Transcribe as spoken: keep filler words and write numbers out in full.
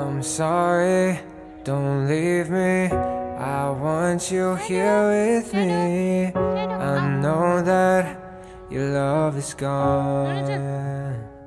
I'm sorry, don't leave me. I want you here with me. I know that your love is gone.